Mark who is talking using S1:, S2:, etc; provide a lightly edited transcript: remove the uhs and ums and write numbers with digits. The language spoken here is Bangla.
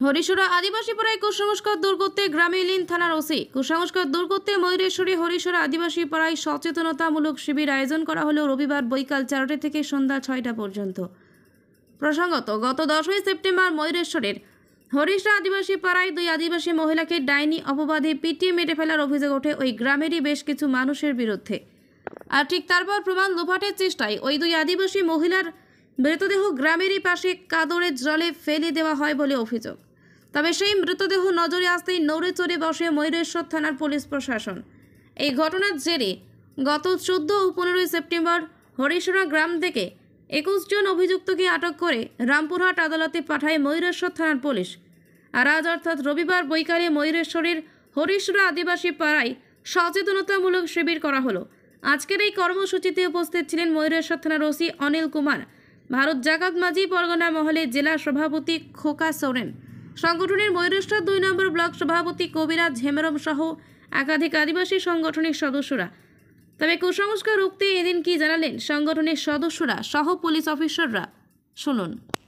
S1: হরিশরা আদিবাসী পাড়ায় কুসংস্কার দূর করতে গ্রামে এলেন থানার ওসি। কুসংস্কার দূর করতে ময়ূরেশ্বরী হরিশরা আদিবাসী পাড়ায় সচেতনতামূলক শিবির আয়োজন করা হলো রবিবার বৈকাল 4টা থেকে সন্ধ্যা 6টা পর্যন্ত। প্রসঙ্গত, গত 10ই সেপ্টেম্বর ময়ূরেশ্বরের হরিশরা আদিবাসী পাড়ায় দুই আদিবাসী মহিলাকে ডাইনি অপবাদে পিটিয়ে মেরে ফেলার অভিযোগ ওঠে ওই গ্রামেরই বেশ কিছু মানুষের বিরুদ্ধে। আর ঠিক তারপর প্রমাণ লোপাটের চেষ্টায় ওই দুই আদিবাসী মহিলার মৃতদেহ গ্রামেরই পাশে কাদরের জলে ফেলে দেওয়া হয় বলে অভিযোগ। তবে সেই মৃতদেহ নজরে আসতেই নড়ে চড়ে বসে ময়ূরেশ্বর থানার পুলিশ প্রশাসন। এই ঘটনার জেরে গত 14 ও 15 সেপ্টেম্বর হরিশরা গ্রাম থেকে 21 জন অভিযুক্তকে আটক করে রামপুরহাট আদালতে পাঠায় ময়ূরেশ্বর থানার পুলিশ। আর আজ অর্থাৎ রবিবার বৈকালে ময়ূরেশ্বরের হরিশরা আদিবাসী পাড়ায় সচেতনতামূলক শিবির করা হলো। আজকের এই কর্মসূচিতে উপস্থিত ছিলেন ময়ূরেশ্বর থানার ওসি অনিল কুমার, ভারত জাকাত মাঝি পরগনা মহলের জেলা সভাপতি খোকা সোরেন, সংগঠনের ময়ূরেশ্বর 2 নম্বর ব্লক সভাপতি কবিরাজ হেমরম সহ একাধিক আদিবাসী সংগঠনের সদস্যরা। তবে কুসংস্কার রুখতে এদিন কি জানালেন সংগঠনের সদস্যরা সহ পুলিশ অফিসাররা, শুনুন।